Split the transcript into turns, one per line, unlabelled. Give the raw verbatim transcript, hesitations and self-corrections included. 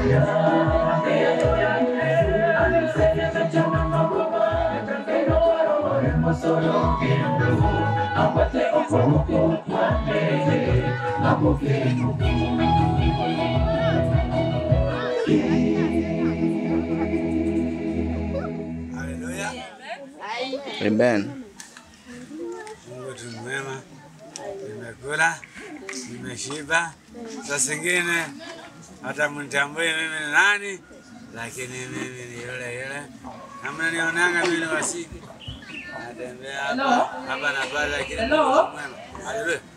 Amen.
Mungu tu mwema. Nimekula, nimeshiba. Saa zingine hata mnitambue mimi ni nani, lakini mimi ni yule yule. Na mnanionanga mimi ni wasiki. Natembea hapa hapa na pale, lakini Mungu mwema. Haleluya.